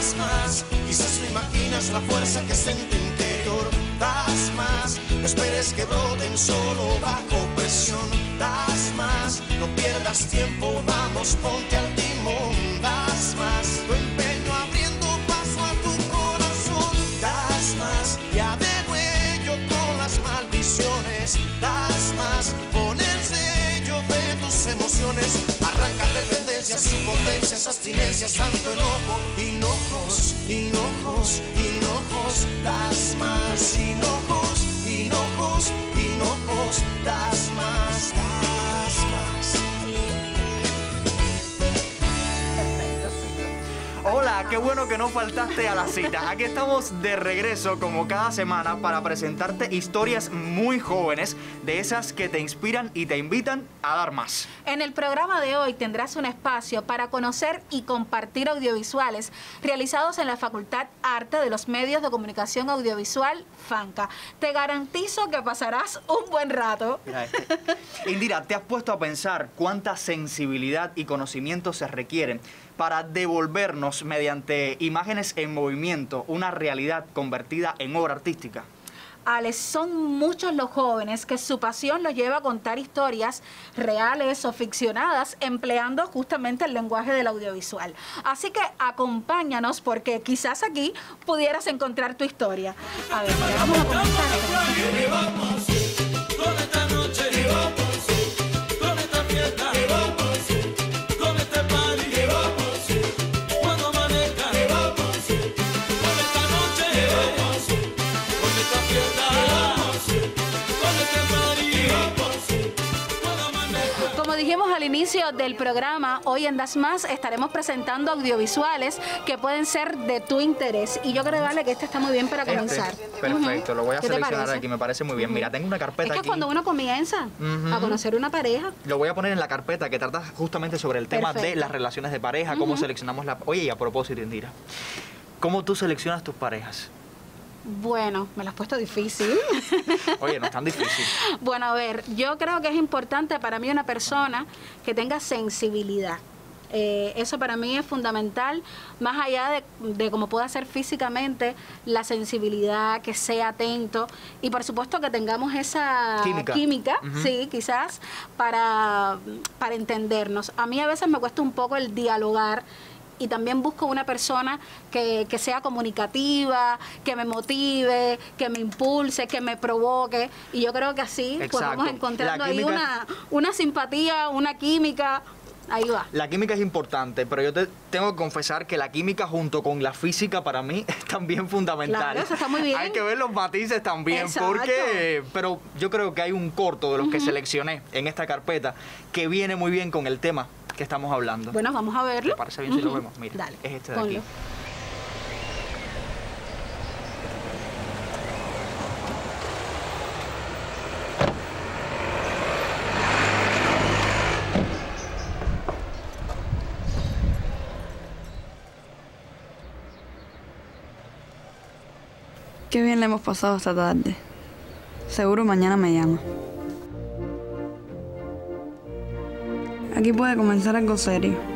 das más. Quizás no imaginas la fuerza que está en tu interior. Das más, no esperes que broten solo bajo presión. Das más, no pierdas tiempo, vamos, ponte al timón. Das más, tu empeño abriendo paso a tu corazón. Das más, ya de huello con las maldiciones. Das más, pon el sello de tus emociones. Arranca dependencias, impotencias, abstinencias, tanto enojo. Hinojos, hinojos, hinojos. Das más, hinojos, hinojos, hinojos. Das más, das más. Hola, qué bueno que no faltaste a la cita. Aquí estamos de regreso como cada semana para presentarte historias muy jóvenes, de esas que te inspiran y te invitan a dar más. En el programa de hoy tendrás un espacio para conocer y compartir audiovisuales realizados en la Facultad Arte de los Medios de Comunicación Audiovisual, FANCA. Te garantizo que pasarás un buen rato. Mira Indira, ¿te has puesto a pensar cuánta sensibilidad y conocimiento se requieren para devolvernos mediante imágenes en movimiento una realidad convertida en obra artística? Alex, son muchos los jóvenes que su pasión los lleva a contar historias reales o ficcionadas empleando justamente el lenguaje del audiovisual. Así que acompáñanos porque quizás aquí pudieras encontrar tu historia. A ver, vamos a comenzar. Al inicio del programa, hoy en Das Más estaremos presentando audiovisuales que pueden ser de tu interés. Y yo creo, Vale, que este está muy bien para comenzar. Perfecto, lo voy a seleccionar aquí, me parece muy bien. Mira, tengo una carpeta aquí. Es que cuando uno comienza a conocer una pareja. Lo voy a poner en la carpeta que trata justamente sobre el tema de las relaciones de pareja, cómo seleccionamos la... Oye, y a propósito, Indira, ¿cómo tú seleccionas tus parejas? Bueno, me lo has puesto difícil. Oye, no es tan difícil. Bueno, a ver, yo creo que es importante para mí una persona que tenga sensibilidad. Eso para mí es fundamental, más allá de cómo pueda ser físicamente, la sensibilidad, que sea atento y por supuesto que tengamos esa química, sí, quizás, para entendernos. A mí a veces me cuesta un poco el dialogar. Y también busco una persona que sea comunicativa, que me motive, que me impulse, que me provoque. Y yo creo que así pues vamos encontrando ahí una simpatía, una química. Ahí va. La química es importante, pero yo te tengo que confesar que la química junto con la física para mí es también fundamental. Claro, eso está muy bien. Hay que ver los matices también, porque... Pero yo creo que hay un corto de los que seleccioné en esta carpeta que viene muy bien con el tema que estamos hablando. Bueno, vamos a verlo. ¿Te parece bien si lo vemos? Mira, dale, es este de ponlo aquí. Qué bien le hemos pasado esta tarde. Seguro mañana me llama. Aquí puede comenzar algo serio.